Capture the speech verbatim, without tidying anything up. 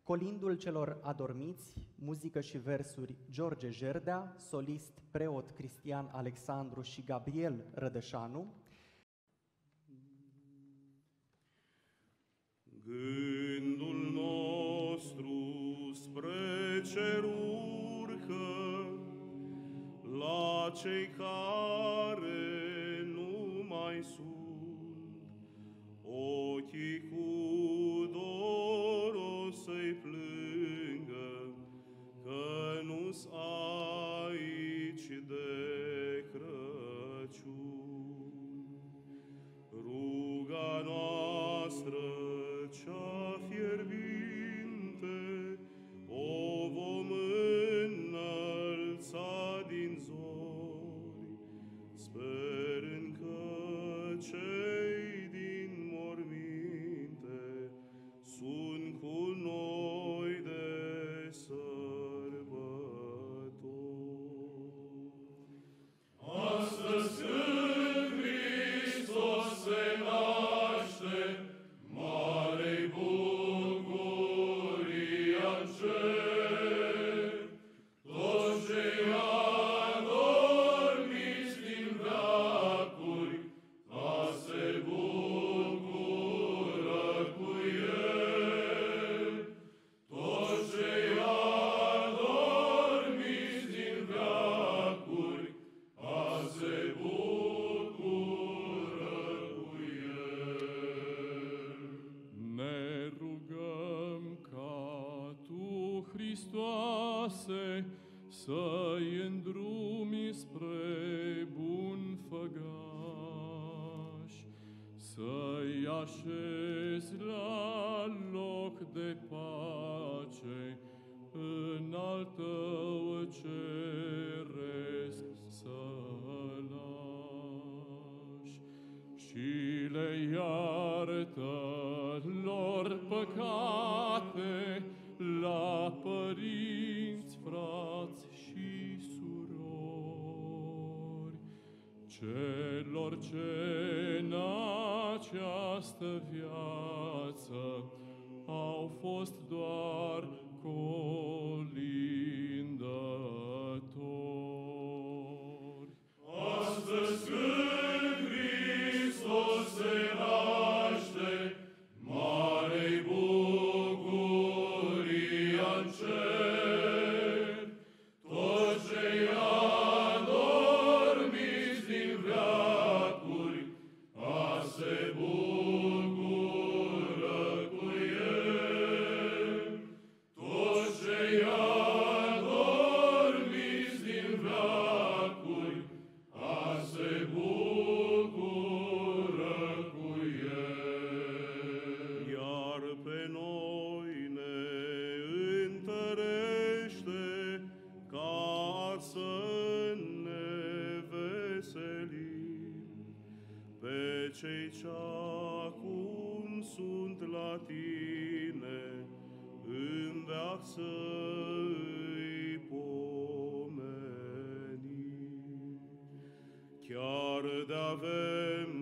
Colindul celor adormiți, muzică și versuri George Jerdea, solist preot Cristian Alexandru și Gabriel Rădășanu. Gândul nostru spre cer urcă, la cei care nu mai sunt, ochii cu dor o să-i plângă, că nu-s aici de Crăciun. Ruga noastră cea fierbinte o vom înălța din zori, sperând că cei din morminte sunt cu noi de sărbători. Astăzi când Hristos se naște, mare-i bucuria în cer, toți cei adormiți din veacuri, ca se bucură cu el. Toți cei adormiți din veacuri, ca se bucură cu el. Ne rugăm ca Tu, Hristoase, să-i îndrumi spre bun făgaș, să-i așezi la loc de pace în al Tău ceresc sălaș, și le iartă lor păcate la părinți, frați și surori, celor ce în această viață au fost doar colindători. Astăzi când Hristos se naște, mare-i bucuria în cer, toți cei adormiți din veacuri, a se bucură cu el. Toți cei adormiți din veacuri, a se bucură cu el. Iar pe noi ne întărește ca să ne veselim, pe cei ce-acum sunt la Tine, în veac să-i pomenim. Chiar de-avem